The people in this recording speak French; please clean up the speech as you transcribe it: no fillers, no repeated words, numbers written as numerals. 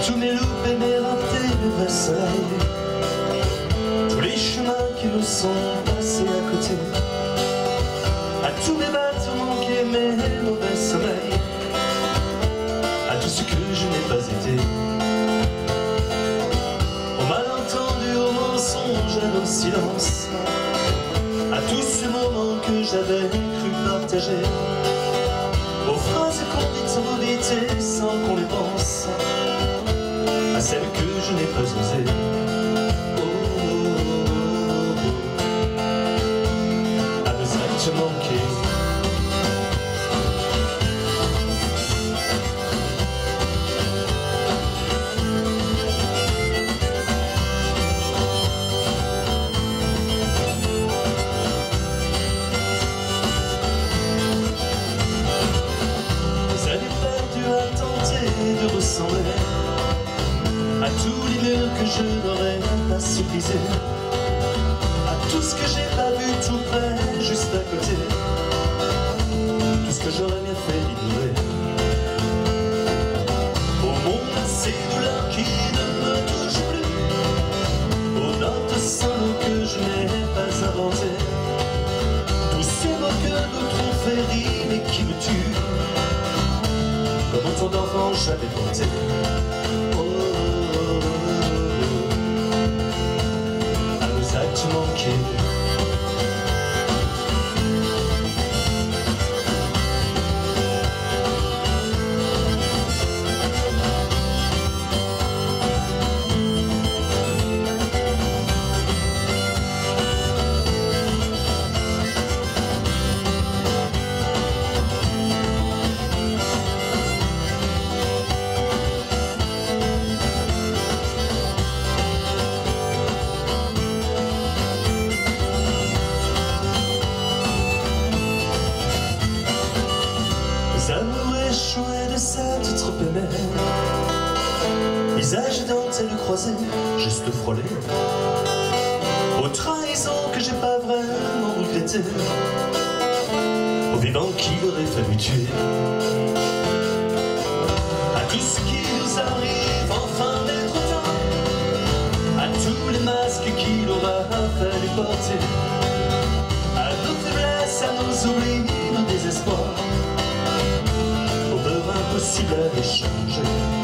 tous mes loups et mes ratés de vrai soleil, tous les chemins qui nous sont passés à côté, à tous mes bateaux manqués, mes mauvais sommeils, à tout ce que je n'ai pas été, au malentendu, au mensonge, à nos silences, à tous ces moments que j'avais cru partager, aux phrases qu'on dit trop vite et sans qu'on les pense, à celles que je n'ai pas osées. Oh, oh, oh. À nos actes manqués. De ressembler à tous les murs que je n'aurais pas su briser, à tout ce que j'ai pas vu tout près, juste à côté, tout ce que j'aurais bien fait d'ignorer. Au monde à ces douleurs qui ne me touchent plus, aux notes solo que je n'ai pas inventées, tous ces mots que d'autres ont fait rire et qui me tuent, comme autant d'enfants j'avais porté. Oh, oh, oh, oh. À nos actes manqués. Amour échoué de cette trop aimée, visage et dentelle croisée, juste frôlé, aux trahisons que j'ai pas vraiment regrettées, aux vivants qu'il aurait fallu tuer, à tout ce qui nous arrive enfin d'être temps, à tous les masques qu'il aura fallu porter, à nos faiblesses, à nos oublis, nos désespoirs, impossible à échanger.